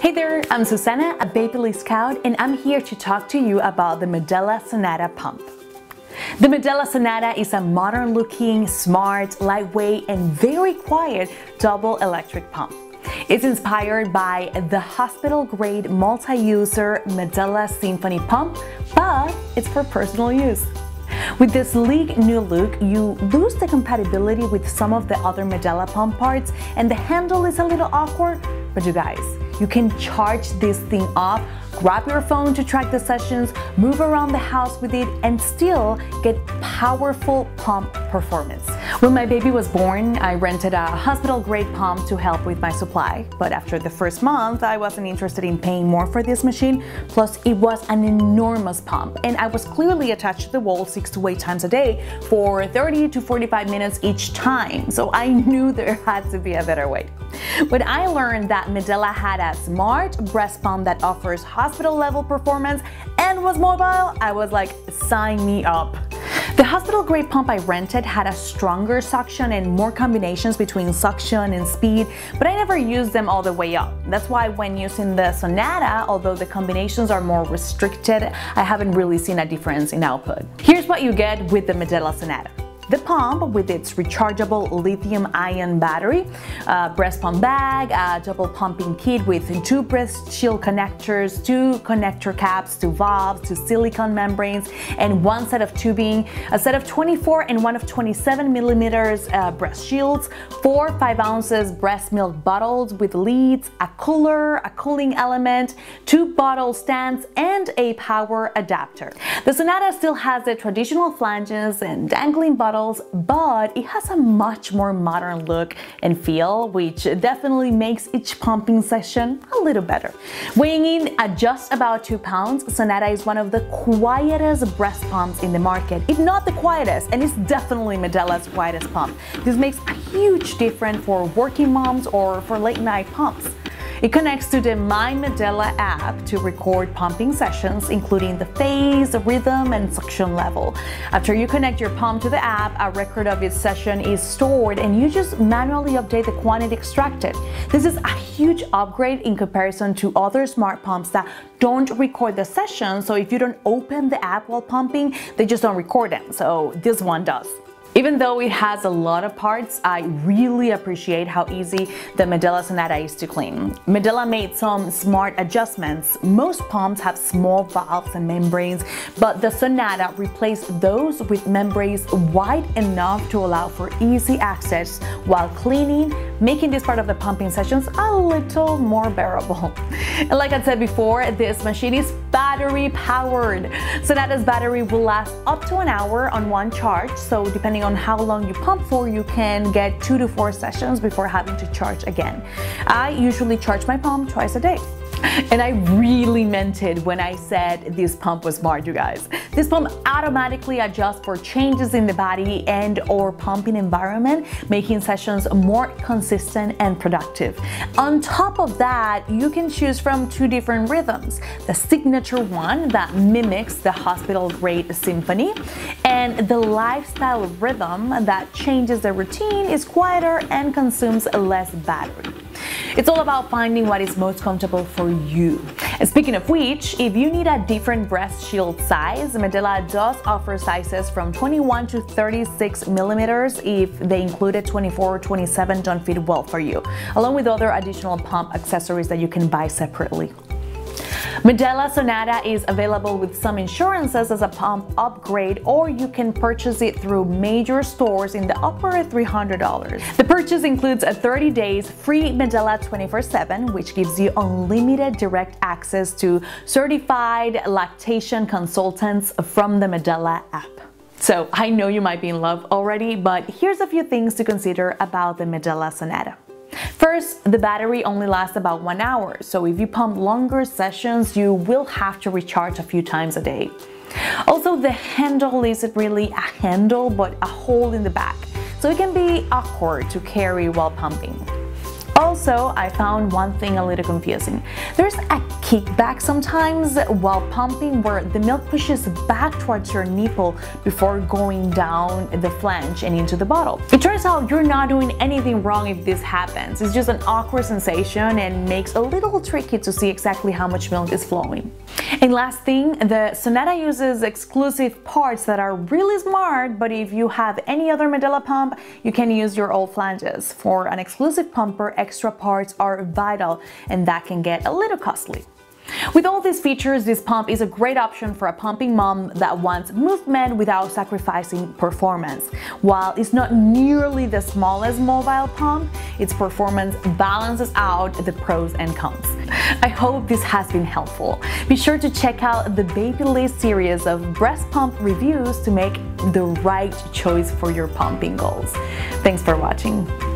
Hey there, I'm Susana, a Babylist Scout, and I'm here to talk to you about the Medela Sonata pump. The Medela Sonata is a modern-looking, smart, lightweight, and very quiet double electric pump. It's inspired by the hospital-grade multi-user Medela Symphony pump, but it's for personal use. With this sleek new look, you lose the compatibility with some of the other Medela pump parts, and the handle is a little awkward, but you guys, you can charge this thing up, grab your phone to track the sessions, move around the house with it, and still get powerful pump performance. When my baby was born, I rented a hospital-grade pump to help with my supply, but after the first month, I wasn't interested in paying more for this machine, plus it was an enormous pump, and I was clearly attached to the wall 6 to 8 times a day for 30 to 45 minutes each time, so I knew there had to be a better way. When I learned that Medela had a smart breast pump that offers hospital-level performance and was mobile, I was like, sign me up. The hospital-grade pump I rented had a stronger suction and more combinations between suction and speed, but I never used them all the way up. That's why when using the Sonata, although the combinations are more restricted, I haven't really seen a difference in output. Here's what you get with the Medela Sonata. The pump with its rechargeable lithium-ion battery, breast pump bag, a double pumping kit with 2 breast shield connectors, 2 connector caps, 2 valves, 2 silicone membranes, and 1 set of tubing, a set of 24 and 1 of 27 millimeters breast shields, 4 5 ounces breast milk bottles with lids, a cooler, a cooling element, 2 bottle stands, and a power adapter. The Sonata still has the traditional flanges and dangling bottles, but it has a much more modern look and feel, which definitely makes each pumping session a little better. Weighing in at just about 2 pounds, Sonata is one of the quietest breast pumps in the market, if not the quietest, and it's definitely Medela's quietest pump. This makes a huge difference for working moms or for late night pumps. It connects to the My Medela app to record pumping sessions, including the phase, rhythm, and suction level. After you connect your pump to the app, a record of its session is stored and you just manually update the quantity extracted. This is a huge upgrade in comparison to other smart pumps that don't record the session, so if you don't open the app while pumping, they just don't record them, so this one does. Even though it has a lot of parts, I really appreciate how easy the Medela Sonata is to clean. Medela made some smart adjustments. Most pumps have small valves and membranes, but the Sonata replaced those with membranes wide enough to allow for easy access while cleaning, making this part of the pumping sessions a little more bearable. And like I said before, this machine is battery powered. Sonata's battery will last up to an hour on one charge, so depending on how long you pump for, you can get 2 to 4 sessions before having to charge again. I usually charge my pump twice a day. And I really meant it when I said this pump was smart, you guys. This pump automatically adjusts for changes in the body and or pumping environment, making sessions more consistent and productive. On top of that, you can choose from 2 different rhythms. The signature one that mimics the hospital-grade symphony, and the lifestyle rhythm that changes the routine, is quieter, and consumes less battery. It's all about finding what is most comfortable for you. And speaking of which, if you need a different breast shield size, Medela does offer sizes from 21 to 36 millimeters. If they included 24 or 27 don't fit well for you, along with other additional pump accessories that you can buy separately. Medela Sonata is available with some insurances as a pump upgrade, or you can purchase it through major stores in the upper $300. The purchase includes a 30 days free Medela 24/7, which gives you unlimited direct access to certified lactation consultants from the Medela app. So I know you might be in love already, but here's a few things to consider about the Medela Sonata. First, the battery only lasts about 1 hour, so if you pump longer sessions, you will have to recharge a few times a day. Also, the handle isn't really a handle, but a hole in the back, so it can be awkward to carry while pumping. Also, I found one thing a little confusing. There's a kickback sometimes while pumping where the milk pushes back towards your nipple before going down the flange and into the bottle. It turns out you're not doing anything wrong if this happens. It's just an awkward sensation and makes a little tricky to see exactly how much milk is flowing. And last thing, the Sonata uses exclusive parts that are really smart, but if you have any other Medela pump, you can use your old flanges. For an exclusive pumper, extra parts are vital, and that can get a little costly. With all these features, this pump is a great option for a pumping mom that wants movement without sacrificing performance. While it's not nearly the smallest mobile pump, its performance balances out the pros and cons. I hope this has been helpful. Be sure to check out the Babylist series of breast pump reviews to make the right choice for your pumping goals. Thanks for watching.